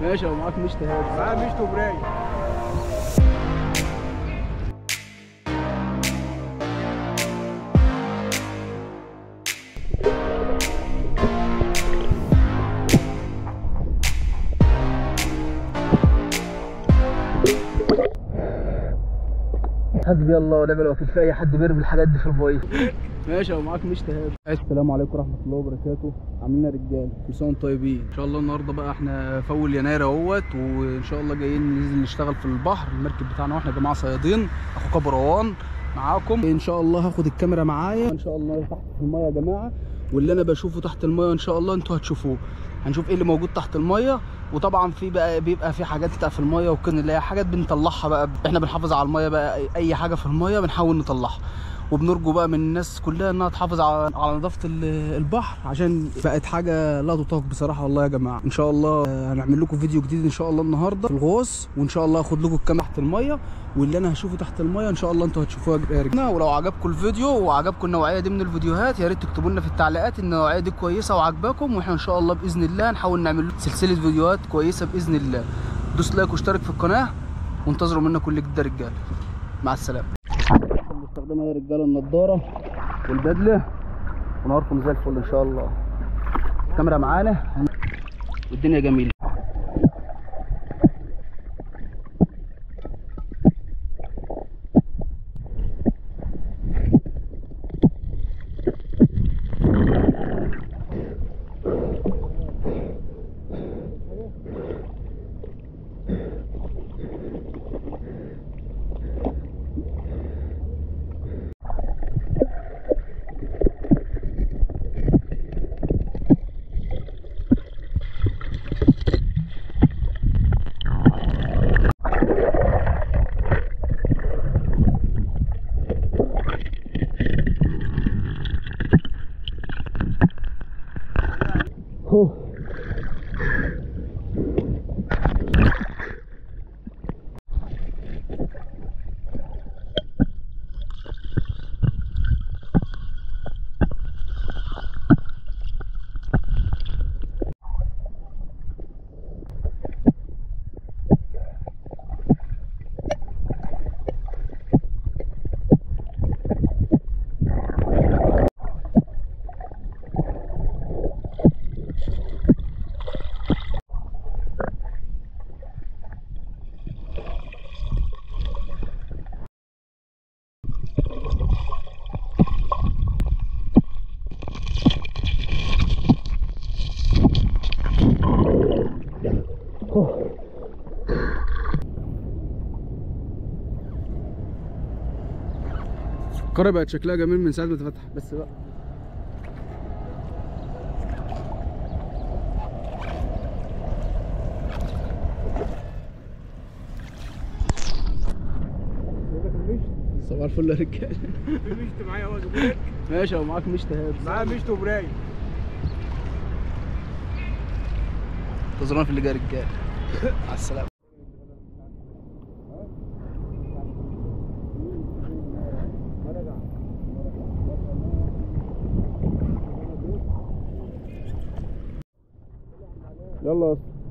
ماشي لو معاك مشت هات. معاه مشت وبراي. حسبي الله ونعم الوكيل في اي حد بيرمي الحاجات دي في الميه. ماشي لو معاك مشت هات. السلام عليكم ورحمه الله وبركاته. عاملين يا رجاله كل سنه وانتم طيبين. ان شاء الله النهارده بقى احنا في اول يناير اهوت، وان شاء الله جايين ننزل نشتغل في البحر. المركب بتاعنا واحنا جماعه صيادين، اخوك ابو روان معاكم. ان شاء الله هاخد الكاميرا معايا ان شاء الله تحت في الميه يا جماعه، واللي انا بشوفه تحت الميه ان شاء الله انتوا هتشوفوه. هنشوف ايه اللي موجود تحت الميه، وطبعا في بقى بيبقى في حاجات في الميه وكده اللي هي حاجات بنطلعها بقى. احنا بنحافظ على الميه بقى، اي حاجه في الميه بنحاول نطلعها، وبنرجو بقى من الناس كلها انها تحافظ على نظافه البحر، عشان بقت حاجه لا تطاق بصراحه والله يا جماعه. ان شاء الله هنعمل لكم فيديو جديد ان شاء الله النهارده في الغوص، وان شاء الله هاخد لكم الكاميرا تحت الميه، واللي انا هشوفه تحت الميه ان شاء الله انتوا هتشوفوها يا رجاله. ولو عجبكم الفيديو وعجبكم النوعيه دي من الفيديوهات، يا ريت تكتبوا لنا في التعليقات ان النوعيه دي كويسه وعجباكم، واحنا ان شاء الله باذن الله هنحاول نعمل سلسله فيديوهات كويسه باذن الله. دوس لايك واشترك في القناه، وانتظروا منا كل جديد يا رجاله. مع السلامه. بنستخدمها يا رجاله النضاره والبدله، ونهاركم زي الفل ان شاء الله. الكاميرا معانا والدنيا جميله. القرية بقت شكلها جميل من ساعة ما اتفتح. بس بقى صباح الفل يا رجاله. في مشت معايا اهو. زبونك ماشي لو معاك مشت هات. معاه مشت وبراي. انتظرونا في اللي جاي يا رجاله. مع السلامه. يلا يا اسطى.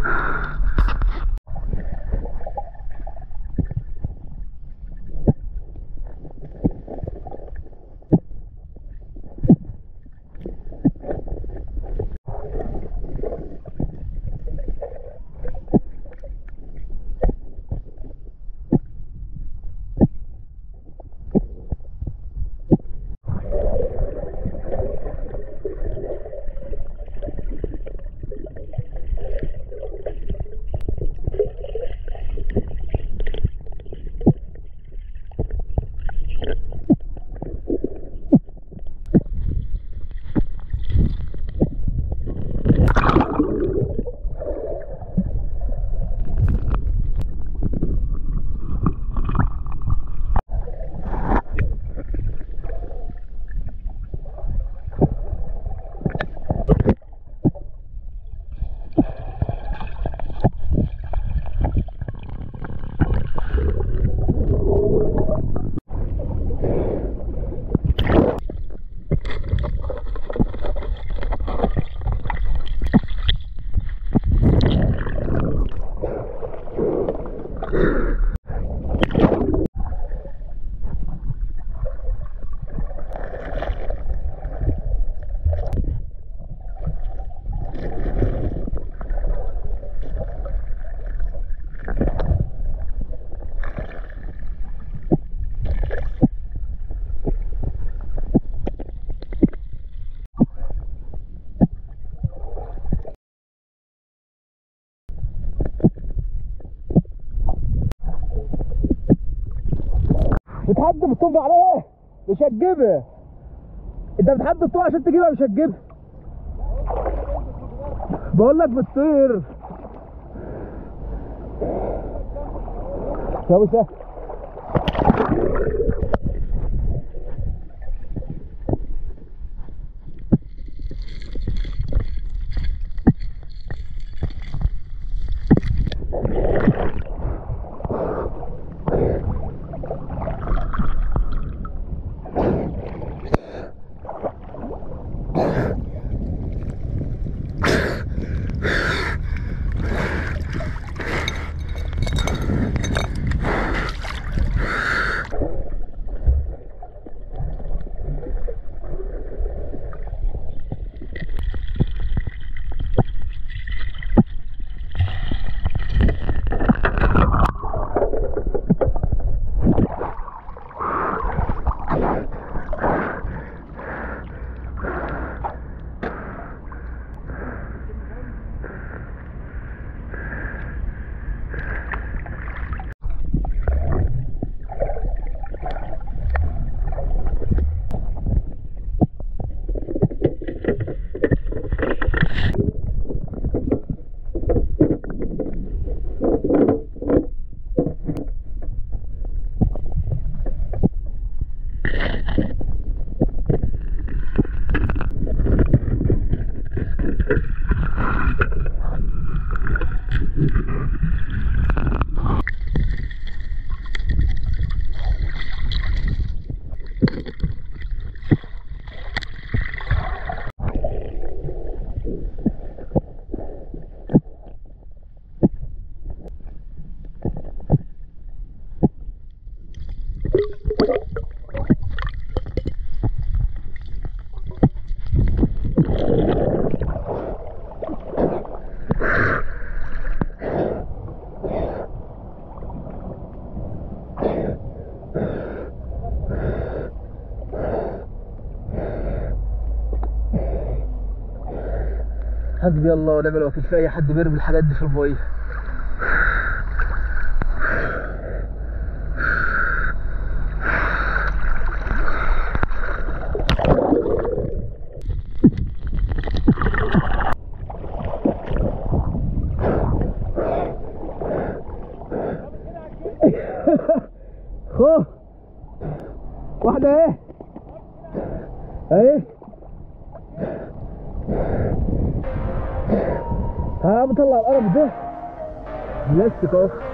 بتحدف الطوب على ايه؟ مش هتجيبها. انت بتحدف الطوب عشان تجيبها مش هتجيبها. بقول لك بتطير يا ابو سهل. حسبي الله ونعم الوكيل في اي حد بيرمي الحاجات دي في الميه. خو واحدة ايه اهي. ها بطلع القرف ده بلاستيك اهو.